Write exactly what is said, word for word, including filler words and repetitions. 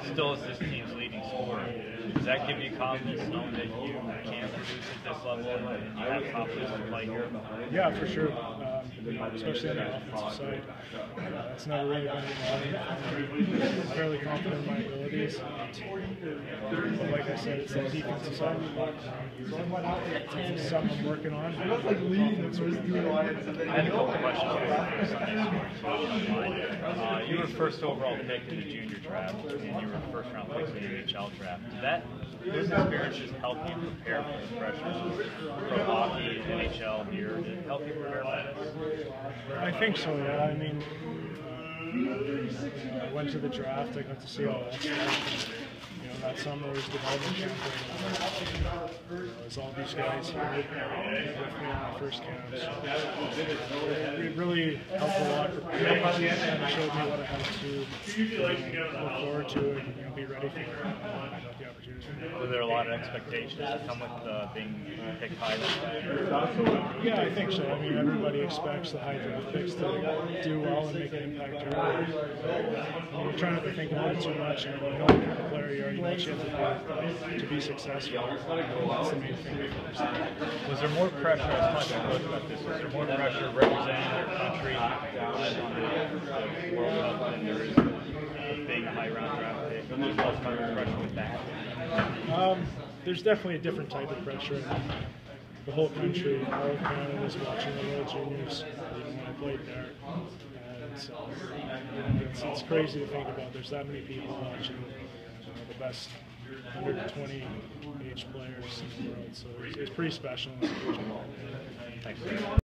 still is this team's leading scorer. Does that give you confidence knowing that you can produce at this level and you have confidence to play here? Yeah, for sure. Um, especially on the offensive side. Uh, that's never really been an issue. I'm fairly confident in my abilities. And, but like I said, it's the defensive side. It's something I'm working on. I had a couple questions for you for Sunday scoring. Uh, you were first overall pick in the junior draft, and you were first round pick in the N H L draft. Did that those experiences help you prepare for the pressures from hockey, N H L here? Did it help you prepare for this? I think so, yeah. I mean, uh, I went to the draft, I got to see all that stuff. You know, that summer was development camp. You know, there's all these guys here with me on my first camp. So it really helped a lot for me and showed me what I had to you know, look forward to and you know, be ready for it. I got the opportunity. Were there a lot of expectations that come with uh, being picked high like that? Yeah, I think so. I mean, everybody expects the high draft picks to do well and make an impact early. I mean, you're trying not to think about it too much and you know what kind of player you are. You know what you have to do to be successful. That's the main thing. Was there more pressure, as much as I about this, was there more pressure representing your country on the World Cup than there is with being a high round draft pick? Was there less pressure with that? Um, there's definitely a different type of pressure. The whole country, all of Canada was watching the World Juniors you know, when I played there. And so, you know, it's, it's crazy to think about. There's that many people watching you know, the best one hundred twenty age players in the world. So it's, it's pretty special. Thanks.